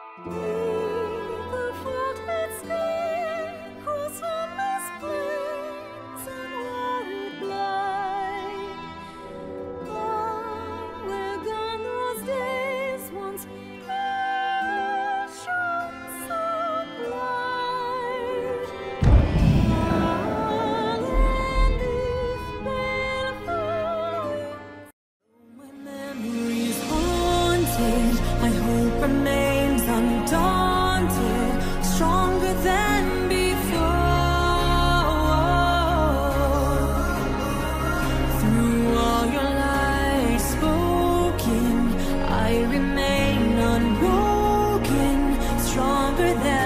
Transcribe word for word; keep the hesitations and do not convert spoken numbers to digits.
The faulted sky cross endless plains and watered blind. Ah, where gone those days once ever shone so bright? Ah, land is baleful. My memory's haunted, my hope remains undaunted, stronger than before. Through all your lies spoken, I remain unbroken, stronger than